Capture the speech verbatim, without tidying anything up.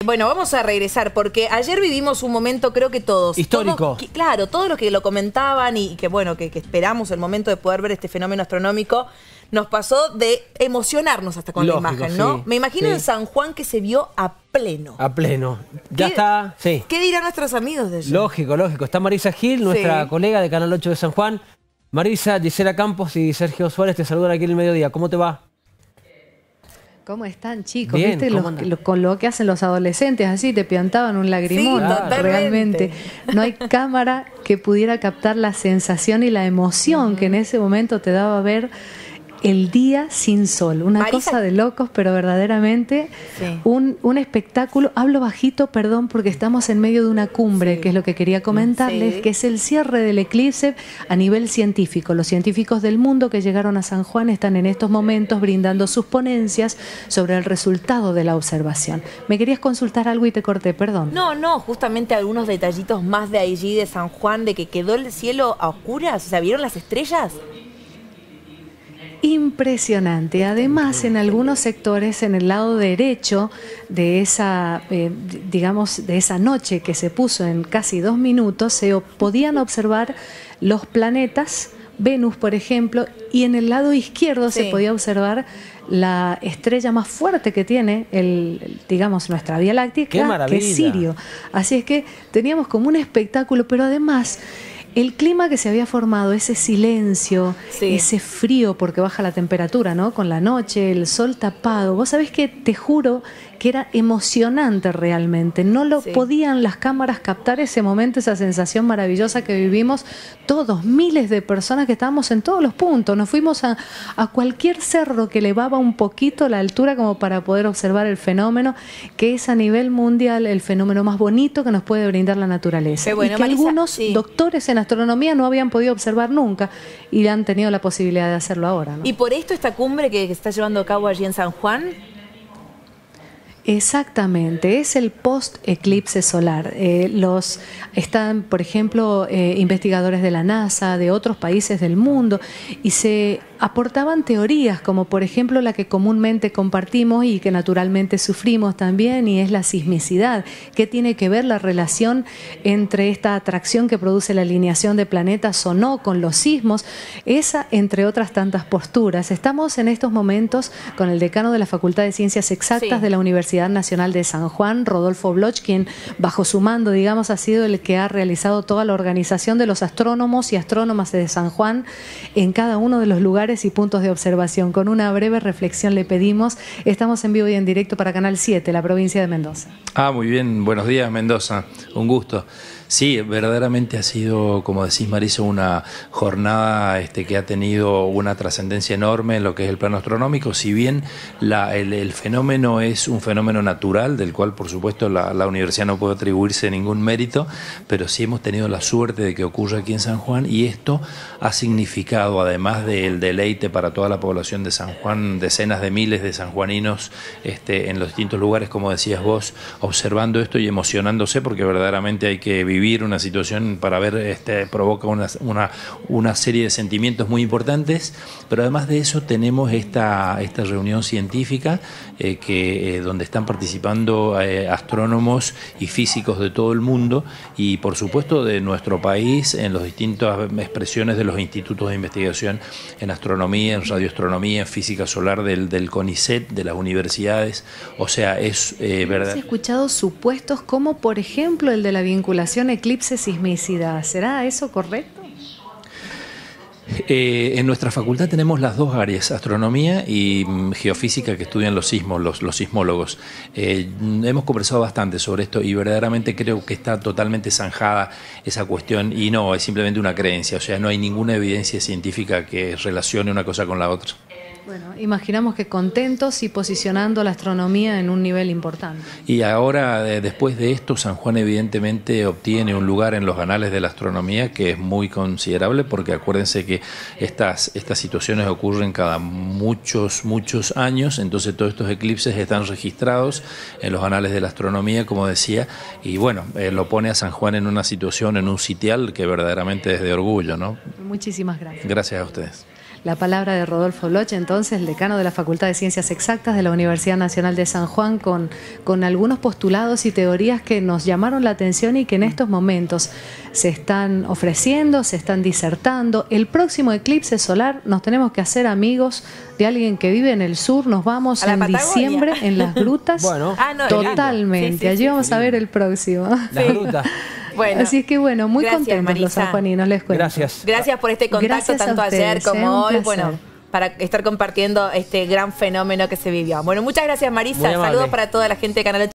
Bueno, vamos a regresar porque ayer vivimos un momento, creo que todos. Histórico. Todos, que, claro, todos los que lo comentaban y que bueno, que, que esperamos el momento de poder ver este fenómeno astronómico, nos pasó de emocionarnos hasta con Lógico, la imagen, ¿no? sí, Me imagino sí. en San Juan que se vio a pleno. A pleno. Ya ¿Qué, está, sí. ¿Qué dirán nuestros amigos de eso? Lógico, lógico. Está Marisa Gil, nuestra Sí. colega de Canal ocho de San Juan. Marisa, Gisela Campos y Sergio Suárez te saludan aquí en el mediodía. ¿Cómo te va? ¿Cómo están, chicos? Bien, ¿Viste ¿cómo lo, andan? lo- con lo que hacen los adolescentes? Así te piantaban un lagrimón. Sí, totalmente. Realmente. No hay cámara que pudiera captar la sensación y la emoción uh-huh. que en ese momento te daba ver el día sin sol. Una Marisa, cosa de locos, pero verdaderamente sí. un, un espectáculo. Hablo bajito, perdón, porque estamos en medio de una cumbre, sí. que es lo que quería comentarles, sí. que es el cierre del eclipse a nivel científico. Los científicos del mundo que llegaron a San Juan están en estos momentos brindando sus ponencias sobre el resultado de la observación. ¿Me querías consultar algo y te corté? Perdón. No, no, justamente algunos detallitos más de allí, de San Juan, de que quedó el cielo a oscuras. O sea, ¿vieron las estrellas? Impresionante. Además, en algunos sectores, en el lado derecho de esa, eh, digamos, de esa noche que se puso en casi dos minutos, se podían observar los planetas, Venus, por ejemplo, y en el lado izquierdo sí. se podía observar la estrella más fuerte que tiene, el, digamos, nuestra Vía Láctea, que es Sirio. Así es que teníamos como un espectáculo, pero además el clima que se había formado, ese silencio, sí. ese frío porque baja la temperatura, ¿no? Con la noche, el sol tapado. Vos sabés que te juro que era emocionante realmente. No lo sí. podían las cámaras captar ese momento, esa sensación maravillosa que vivimos todos, miles de personas que estábamos en todos los puntos. Nos fuimos a, a cualquier cerro que elevaba un poquito la altura como para poder observar el fenómeno, que es a nivel mundial el fenómeno más bonito que nos puede brindar la naturaleza. Qué bueno, y que Marisa, algunos sí. doctores en astronomía no habían podido observar nunca y han tenido la posibilidad de hacerlo ahora, ¿no? Y por esto esta cumbre que se está llevando a cabo allí en San Juan. Exactamente, es el post-eclipse solar. Eh, los están, por ejemplo, eh, investigadores de la NASA, de otros países del mundo, y se aportaban teorías, como por ejemplo la que comúnmente compartimos y que naturalmente sufrimos también, y es la sismicidad. ¿Qué tiene que ver la relación entre esta atracción que produce la alineación de planetas o no con los sismos? Esa, entre otras tantas posturas. Estamos en estos momentos con el decano de la Facultad de Ciencias Exactas sí. de la Universidad Nacional de San Juan, Rodolfo Bloch, quien bajo su mando, digamos, ha sido el que ha realizado toda la organización de los astrónomos y astrónomas de San Juan en cada uno de los lugares y puntos de observación. Con una breve reflexión le pedimos, estamos en vivo y en directo para Canal siete, la provincia de Mendoza. Ah, muy bien, buenos días Mendoza, un gusto. Sí, verdaderamente ha sido, como decís Marisa, una jornada este, que ha tenido una trascendencia enorme en lo que es el plano astronómico. Si bien la, el, el fenómeno es un fenómeno natural, del cual por supuesto la, la universidad no puede atribuirse ningún mérito, pero sí hemos tenido la suerte de que ocurra aquí en San Juan, y esto ha significado, además del deleite para toda la población de San Juan, decenas de miles de sanjuaninos este, en los distintos lugares, como decías vos, observando esto y emocionándose, porque verdaderamente hay que vivir una situación para ver, este, provoca una, una, una serie de sentimientos muy importantes, pero además de eso tenemos esta, esta reunión científica eh, que, eh, donde están participando eh, astrónomos y físicos de todo el mundo, y por supuesto de nuestro país, en las distintas expresiones de los institutos de investigación en astronomía, en radioastronomía, en física solar del, del CONICET, de las universidades. O sea, es eh, verdad. He escuchado supuestos como, por ejemplo, el de la vinculación eclipse-sismicidad. ¿Será eso correcto? Eh, en nuestra facultad tenemos las dos áreas, astronomía y mm, geofísica, que estudian los sismos, los, los sismólogos. Eh, hemos conversado bastante sobre esto y verdaderamente creo que está totalmente zanjada esa cuestión, y no, es simplemente una creencia, o sea, no hay ninguna evidencia científica que relacione una cosa con la otra. Bueno, imaginamos que contentos y posicionando la astronomía en un nivel importante. Y ahora, eh, después de esto, San Juan evidentemente obtiene un lugar en los anales de la astronomía que es muy considerable, porque acuérdense que estas, estas situaciones ocurren cada muchos, muchos años, entonces todos estos eclipses están registrados en los anales de la astronomía, como decía, y bueno, eh, lo pone a San Juan en una situación, en un sitial que verdaderamente es de orgullo, ¿no? Muchísimas gracias. Gracias a ustedes. la palabra de Rodolfo Bloch, entonces, el decano de la Facultad de Ciencias Exactas de la Universidad Nacional de San Juan, con, con algunos postulados y teorías que nos llamaron la atención y que en estos momentos se están ofreciendo, se están disertando. El próximo eclipse solar nos tenemos que hacer amigos de alguien que vive en el sur, nos vamos en Patagonia. Diciembre en las grutas. Bueno, ah, no, totalmente, sí, sí, allí sí, vamos sí. a ver el próximo. Las grutas. Bueno, así es que bueno, muy gracias, contentos Marisa. los sanjuaninos, les cuento. Gracias. Gracias por este contacto Gracias a tanto ustedes, ayer como ¿eh? Un hoy, placer. bueno, para estar compartiendo este gran fenómeno que se vivió. Bueno, muchas gracias, Marisa. Muy amable. Saludos para toda la gente de Canal ocho.